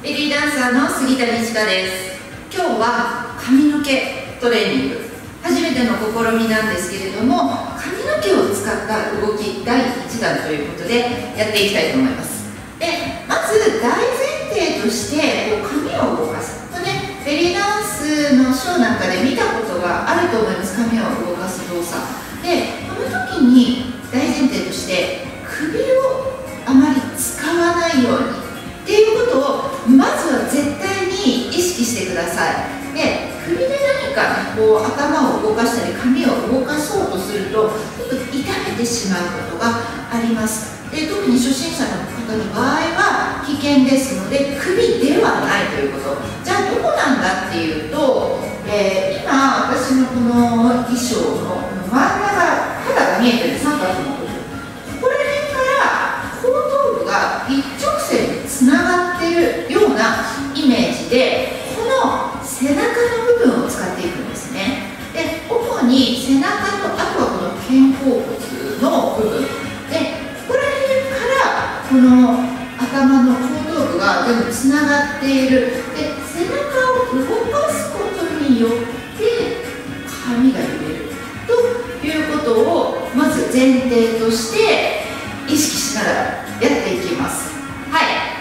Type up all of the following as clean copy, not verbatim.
ベリーダンサーの杉田美智香です。今日は髪の毛トレーニング、初めての試みなんですけれども、髪の毛を使った動き第1弾ということでやっていきたいと思います。で、まず大前提として髪を動かすとね、ベリーダンスのショーなんかで見たことがあると思います。髪を動かす動作で、この時に大前提として首をあまり使わないようにっていうことをまずは絶対に意識してください。で、首で何か、ね、頭を動かしたり髪を動かそうとするとちょっと痛めてしまうことがあります。で、特に初心者の方の場合は危険ですので、首ではないということ。じゃあどこなんだっていうと、今私のこの衣装の真ん中、肌が見えてる三角の部分、ここら辺から後頭部が一直線につながっているようなイメージで、この背中の部分を使っていくんですね。で、主に背中と、あとはこの肩甲骨の部分で、ここら辺からこの頭の後頭部が全部つながっている。で、背中を動かすことによって髪が揺れるということをまず前提として意識しながらやっていきます。はい。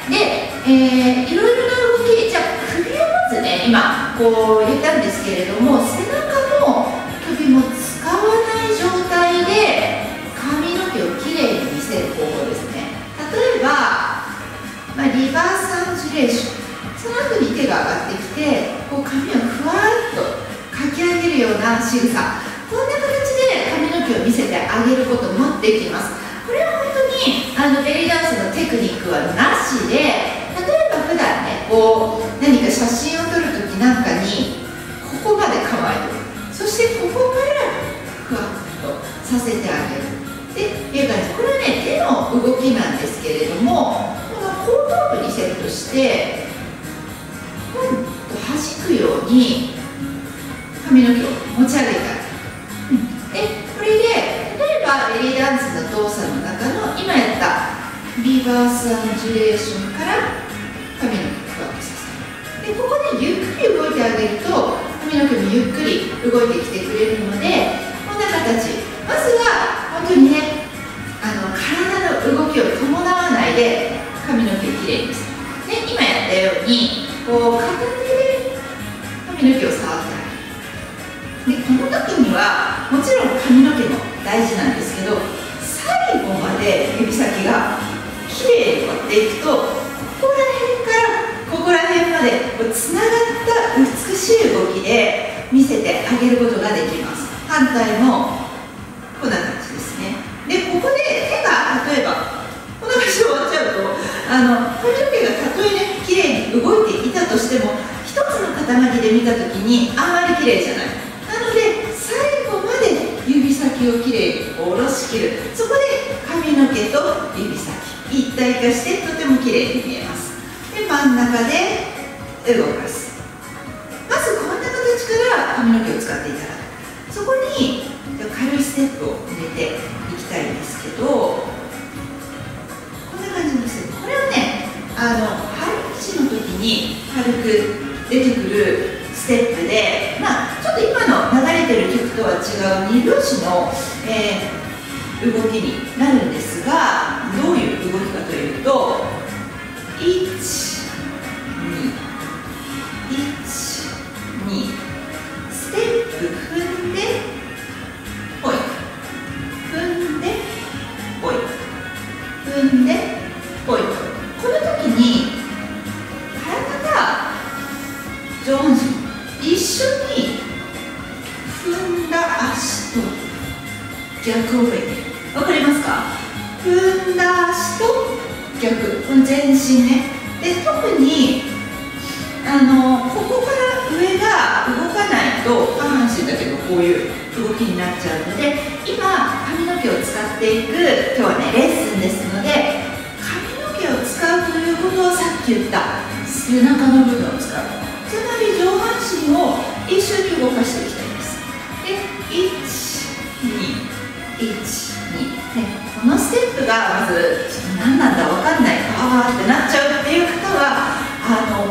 で、いろいろな動き、じゃあ首をまずね、今言ったんですけれども、背中も首も使わない状態で髪の毛をきれいに見せる方法ですね。例えば、リバースアンジュレーション、その後に手が上がってきて髪をふわっとかき上げるような仕草、こんな形で髪の毛を見せてあげることもできます。これは本当にベリーダンスのテクニックはなしで、例えば普段ね、何か写真を撮るときなんかにここまで構える、そしてここからふわっとさせてあげるっていう感じ。これはね、手の動きなんですけれども、この後頭部にセットしてポンと弾くように髪の毛を持ち上げてあげる。で、これで例えばベリーダンスの動作の中の今やったリバースアンジュレーションから髪の毛をふわっとさせる。で、ここでゆっくり動いてあげると髪の毛もゆっくり動いてきてくれるので、こんな形。まずは本当にね、体の動きを伴わないで髪の毛をきれいにする。で、今やったように片手で髪の毛を触ってあげる。で、この時にはもちろん髪の毛も大事なんですけど、最後まで指先がきれいに持っていくと、ここら辺からここら辺までつながった美しい動きで見せてあげることができます。反対もこんな感じですね。で、ここで手が例えばこんな感じで終わっちゃうと、髪の毛がたとえね、きれいに動いていたとしても、一つの塊で見たときにあまりきれいじゃない。なので最後まで指先をきれいに下ろしきる。そこで髪の毛と指先一体化してとてもきれいに見えます。で、真ん中で動かす。まずこんな形から髪の毛を使っていただく。そこに軽いステップを入れていきたいんですけど、こんな感じのステップ、これはね、ハイチの時に軽く出てくるステップで、ちょっと今の流れてる曲とは違う2拍子の、動きになるんですが、どういう動きかというと、1、2、1、2、ステップ踏んでポイント、踏んでポイント、踏んでポイント。この時に体が上半身一緒に踏んだ足と逆を向いてる。わかりますか？踏んだ足と逆、この全身ね。で、特にここから上が動かないと下半身だけどこういう動きになっちゃうので、今髪の毛を使っていく、今日はねレッスンですので、髪の毛を使うということはさっき言った背中の部分を使う。つまり上半身を一緒に動かしていきたいんです。で、1、2、1、2、ね、このステップがまず何なんだ分かんない、ってなっちゃうっていう方は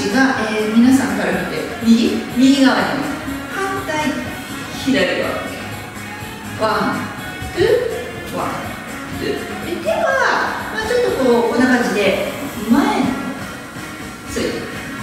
じが、皆さんから見て右側に反対左側ワン、ツー、ワン、ツーで手は、ちょっとこんな感じで前について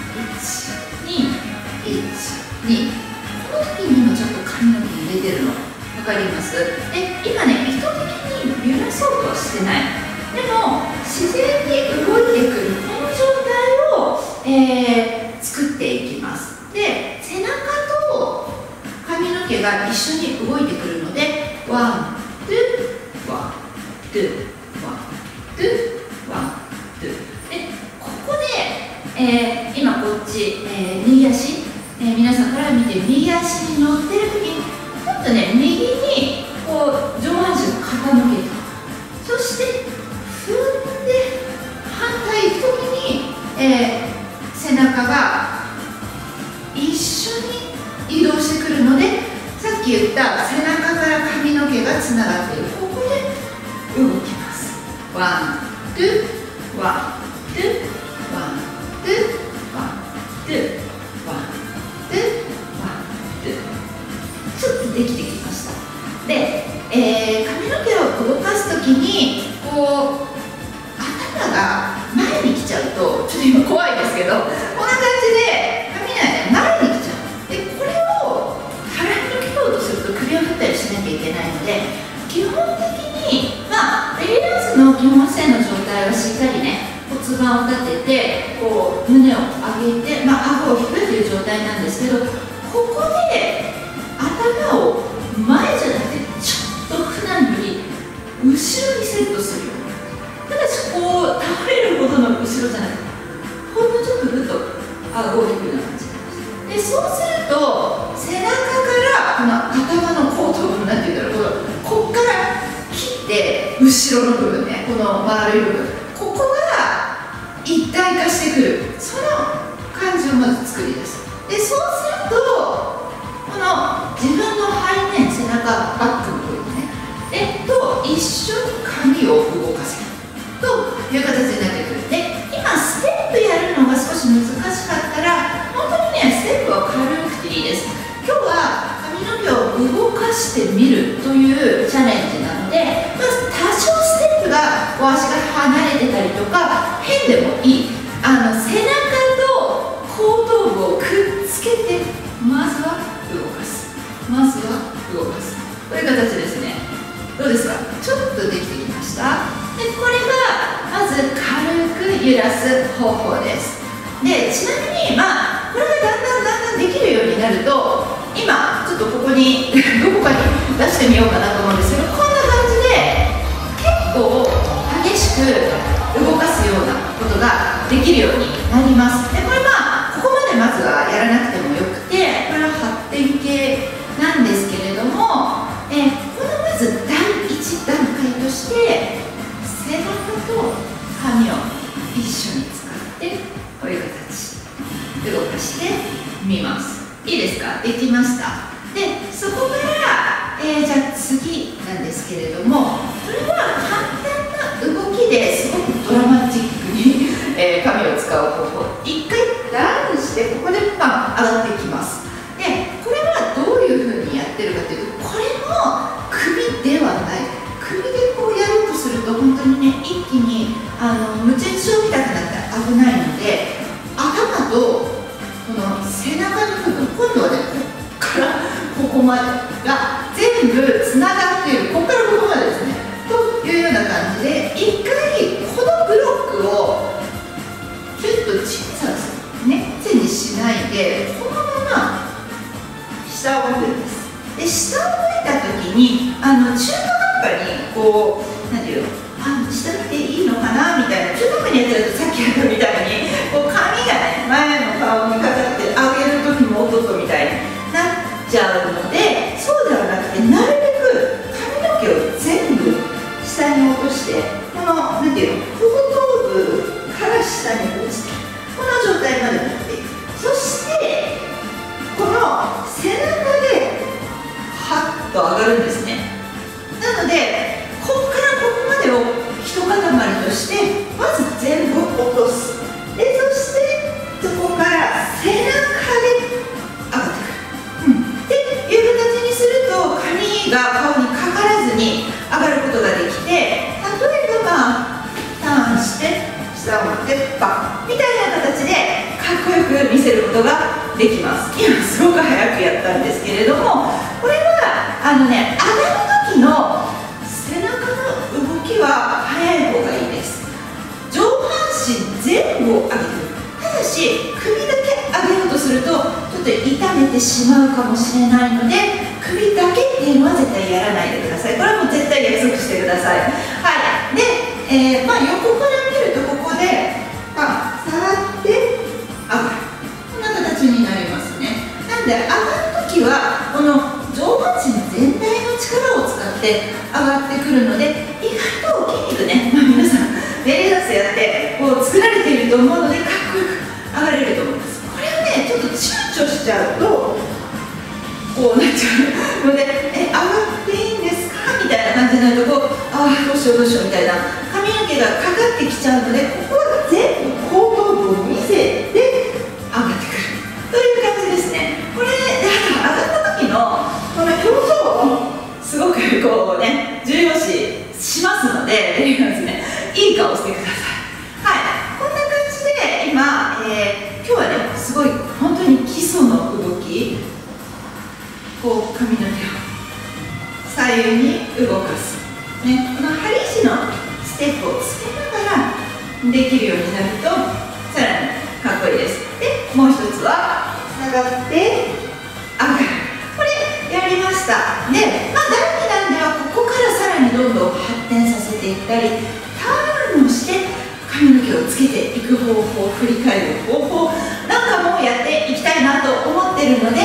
1、2、1、2この時に今ちょっと髪の毛入れてるの分かります？で今ね意図的に揺らそうとはしてない。でも自然に動いてくるこの状態を、作っていきます。で背中と髪の毛が一緒に動いてくるのでワン、ツー、ワン、ツー、ワン、ツー、ワン、ツーでここで、今こっち、右足、皆さんから見て右足に乗ってる時にちょっとね右にこう上半身を傾けてそして踏んで反対行く時に、背中が一緒に移動してくるのでさっき言った背中から髪の毛がつながっているここで動きます。ワン、ツー、ワン、ツー、ワン、ツー、ワン、ツー、ワン、ツー、ワン、ツーちょっとできてきました。で、髪の毛を動かす時にこう頭が前に来ちゃうとちょっと今怖いですけどこんな感じで髪が前に来ちゃう。でこれを払い抜けようとすると首を振ったりしなきゃいけないので基本的にベリーダンスの基本姿勢の状態はしっかりね骨盤を立ててこう胸を上げて、顎を引くという状態なんですけどここで頭を前じゃなくてちょっと普段より後ろにセットするようにただしこう倒れるほどの後ろじゃなくてほんのちょっとぐっと顎を引くような感じでそうすると背中からこの頭の後頭部なんていうんだろうこっから切って後ろの部分ねこの丸い部分ここが一体化してくるその感じをまず作り出す。でそうするとこの自分の背面背中バックの部分ねと一緒に髪を動かせるという形になってくる。で今ステップやるのが少し難しかったら本当にねステップは軽くていいです。今日は髪の毛を動かしてみるというチャレンジなのでまず多少ステップが足が離れてたりとか変でもいい背中と後頭部をくっつけてまずは動かすまずは動かすという形ですね。どうですか？ちょっとできてきました。でこれがまず軽く揺らす方法です。でちなみにこれがだんだんできるようになると今ちょっとここにどこかに出してみようかなと思うんですけどこんな感じで結構激しく動かすようなことができるようになります。でこれここまでまずはやらなくてもよくてこれは発展系なんですけれども、このまず第1段階として背中と髪を一緒に使ってこういう形動かしてみます。いいですか？できました。でそこから、じゃあ次なんですけれどもこれは簡単な動きですごくドラマチックに、髪を使う方法一回ダウンしてここで上がっていきます。でこれはどういうふうにやってるかというとこれも首ではない首でこうやろうとすると本当にね一気に無賃症みたくなって危ないので頭とこの背中の部分今度はねこっからここまでが全部つながっているここからここまでですねというような感じで一回このブロックをちょっと小さくするね手にしないでこのまま下を向くんです。で下を向いた時に中途半端にこう何ていうの下見ていいのかなみたいな中途半端にやってるとさっきやったみたいにこう髪がね前の顔にかかって上げる時もおっとっとみたいになっちゃうのでそうではなくてなるべく髪の毛を全部下に落としてこの何ていうの後頭部から下に落ちてこの状態まで持っていく。そしてこの背中でハッと上がるんですね。なのでここからここまでを一塊としてまず全部落とす。でそしてそこから背中で上がってくる、っていう形にすると髪が顔にかからずに上がることができて、例えばターンして下を持ってバッみたいな形でかっこよく見せることができます。今すごく早くやったんですけれども、これは上がる時の背中の動きは速い方がいいです。上半身全部を上げてくる。ただし首だけ上げようとするとちょっと痛めてしまうかもしれないので、首だけっていうのは絶対やらないでください。これはもう絶対約束してください。はい。で、横から見るとここで下がって上がる、こんな形になりますね。なんで上がるときはこの上半身全体の力を使って上がってくるので、意外と筋肉ね、皆さんベリーダンスやってこう作られていると思うので、かっこよく上がれると思います。これをねちょっと躊躇しちゃうとこうなっちゃうので、上がっていいんですかみたいな感じになると、こうどうしようどうしようみたいな、髪の毛がかかってきちゃうので、ここは全部後頭部を見せて上がってくるという感じですね。これで上がった時のこの表情をすごくこうね重要視しますので、ベリーダンスね、いい顔してください。はい、こんな感じで今、今日はねすごい本当に基礎の動き、こう髪の毛を左右に動かす、ね、この針石のステップをつけながらできるようになるとさらにかっこいいです。で、もう一つは下がって上がる、これやりました。で、第2弾ではここからさらにどんどん発展させていったり、ターンをして髪の毛をつけていく方法、振り返る方法なんかもやっていきたいなと思っているので、